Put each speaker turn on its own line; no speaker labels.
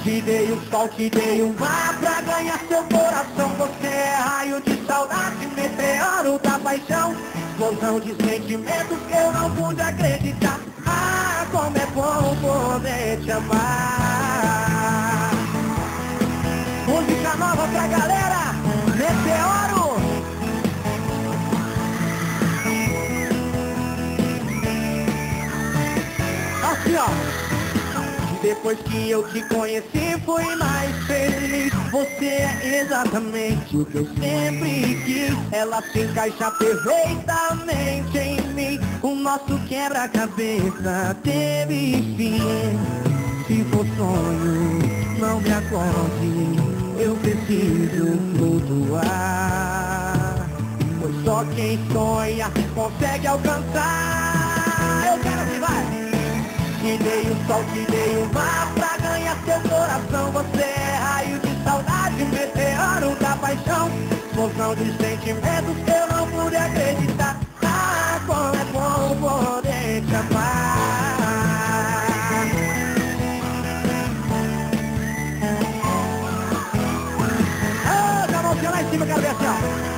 Te dei o sol, te dei o mar pra ganhar seu coração. Você é raio de saudade, meteoro da paixão, explosão de sentimentos que eu não pude acreditar. Ah, como é bom poder te amar. Música nova pra galera, Meteoro. Assim, ó. Depois que eu te conheci, fui mais feliz. Você é exatamente o que eu sempre quis. Ela se encaixa perfeitamente em mim. O nosso quebra-cabeça teve fim. Se for sonho, não me acorde. Eu preciso flutuar. Pois só quem sonha consegue alcançar. Eu quero que vai. Te dei o sol, te dei o mar pra ganhar seu coração. Você é raio de saudade, meteoro da paixão, explosão de sentimentos que eu não pude acreditar. Ah, como é bom poder te amar. Ah, com a mãozinha lá em cima, quero ver assim, ó.